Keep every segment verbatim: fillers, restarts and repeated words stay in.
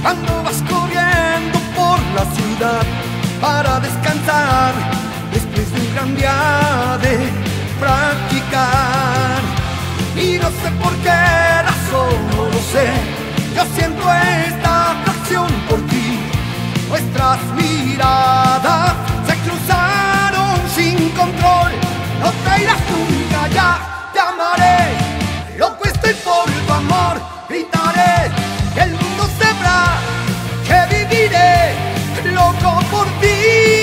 cuando vas corriendo por la ciudad para descansar después de un gran día de practicar. Y no sé por qué razón, no lo sé, yo siento esta atracción por ti. Nuestras miradas se cruzaron sin control. No te irás nunca, ya te amaré. Loco estoy por tu amor, gritaré que el mundo sabrá que viviré loco por ti.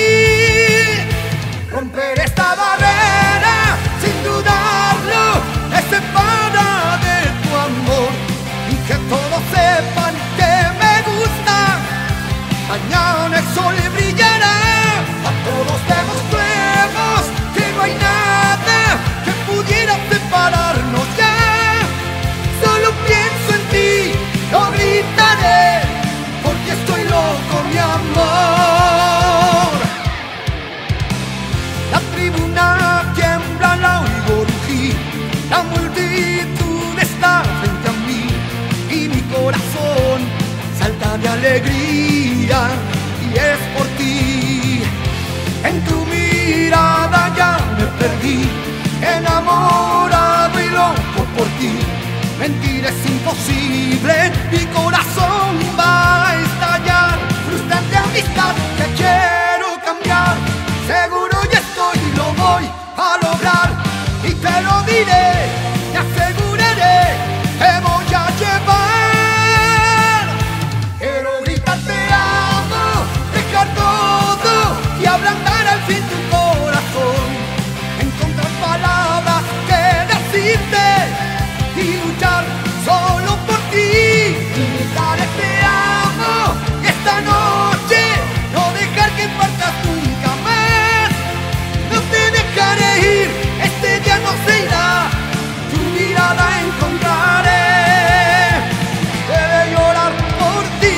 Romper esta barrera sin dudarlo me separa de tu amor, y que todos sepan que me gusta. Mañana el sol brillará, a todos demostremos que no hay nada que pudiera separarnos ya. Solo pienso en ti, lo gritaré, porque estoy loco, mi amor. La tribuna tiembla, la oigo rugir, la multitud está frente a mí, y mi corazón salta de alegría, y es por ti. En tu mirada ya me perdí, enamorado y loco por ti. Mentir es imposible, mi corazón va a estallar. Frustrante amistad que quiero cambiar, seguro ya estoy y lo voy a lograr. Y te lo diré, te aseguraré, te voy a llevar. Quiero gritar te amo, dejar todo y ablandar al fin tu corazón. Encontrar palabras que decirte y luchar solo por ti. Gritaré te amo y esta noche no dejar que partas nunca más. No te dejaré ir, este día no se irá, tu mirada encontraré. Debe llorar por ti.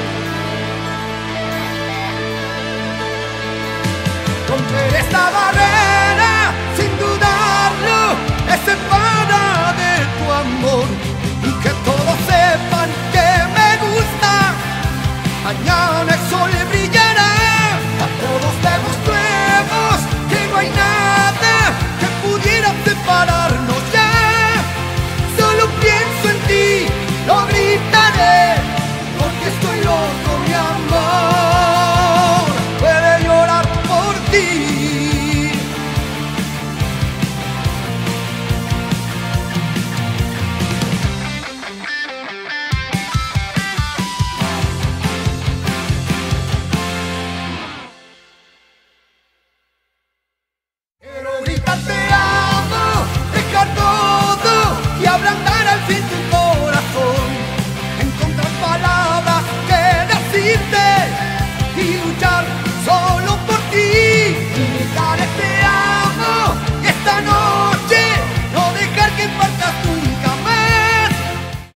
Romper esta barrera